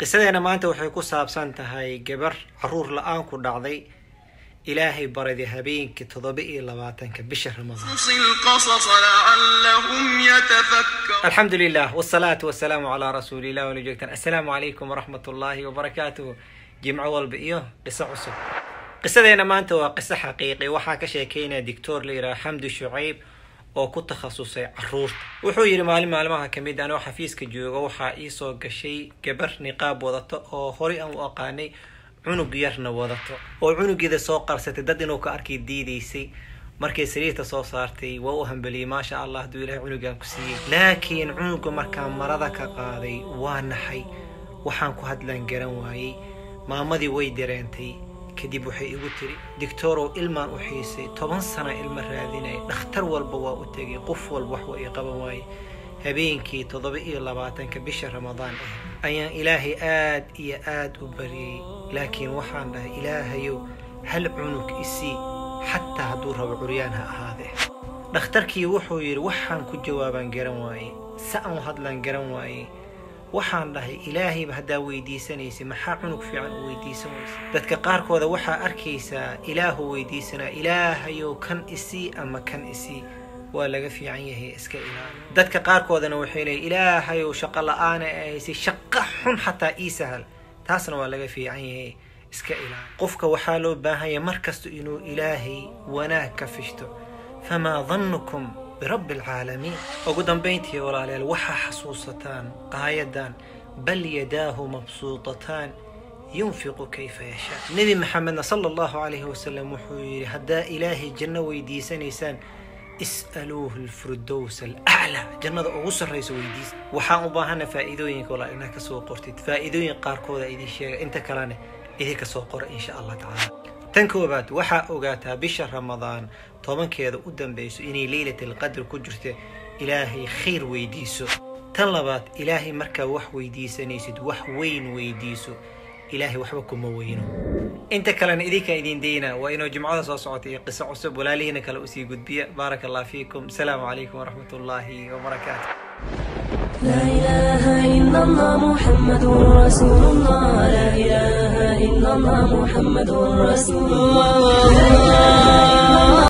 qisadeena maanta waxay ku saabsan tahay gabar caruur la'aan ku dhacday ilaahay baradi habeenkii 27 bisha Ramadaan. Alhamdulillah wassalatu wassalamu ala rasulillah wa nabiyina. Assalamu alaykum wa rahmatullahi wa barakatuh. Jimco walba iyo qisa cusub. qisadeena maanta waa qisa xaqiiqi waxa ka sheekeynaa Dr. Leira Hamdi Shuaib oo ku takhasusay caruurta. Wuxuu yiri maalmaha kamid ah xafiiska joogo waxa ii soo gashay gabar niqaab wadato oo hore aan u aqaanay cunug yarna wadato oo cunugeeda soo qarsatay dad inuu ka arkay diidaysay markay sariirta soo saartay waa u hanbaliyay ma sha Allah duu ilaahay cunugan ku siiyay laakiin cunuga markaa marada ka qaaday waa naxay waxaan ku hadlan garan waayay maamadii way dareentay kadib waxay igu tiri doctoro ilmaan u xiisay 10 sano ilma raadinay dhakhtar walba waa u tagay qof walba wax way qaban waayay habeenkii 27 bisha Ramadaan ayaan ilaahay aad iyo aad u bariyay laakiin waxaan dhahay ilaahayow hal cunug isi hatta haduu rabo curyaan ha ahaade dhakhtarkii wuxuu yiri waxaan ku jawaaban garan waayay saan hadlan garan waayay waxaan dhahay ilaahay hadaa weydiisanaysa maxaa cunug fiican u weydiisanaysa dadka qaarkooda waxa arkaysa ilaahu weydiisana ilaahayow kan isi ama kan isi waa laga fiican yahay iska ilaali dadka qaarkoodana waxay leeyahay ilaahayow shaqo la'aan ay si shaqo xun hatta ii sahal taasna waa laga fiican yahay iska ilaali qofka waxa loo baahan yahay markasto inuu ilaahay wanaag ka fishto fama dhannukum برب العالمين وقدام بينتي ولا ليل وحا حصوصتان قايدان بل يداه مبسوطتان ينفق كيف يشاء نبي محمد صلى الله عليه وسلم وحويري هدا إلهي جنة ويديسان إنسان اسألوه الفردوس الأعلى جنة أغسر رئيس ويديس وحا مباهنا فائدوين ولا إنك سوق قرتد فائدوين قاركودا إذي الشيء انت كلانه إذي كسوق قر إن شاء الله تعالى تنكوبات وحا أوغاتها بشهر رمضان طبعا كذا قدام بيسو إني ليلة القدر كجرته إلهي خير ويديسو طلبات إلهي مركا وح ويديسو نيسد وح وين ويديسو إلهي وحبكم موينو انت كلان إذيك إذين دينا وإنو جمعة صوتي قصة عصب ولا لينا كلا أسي قد بيا بارك الله فيكم السلام عليكم ورحمة الله وبركاته لا إله إلا الله محمد رسول الله لا إله إلا الله محمد رسول الله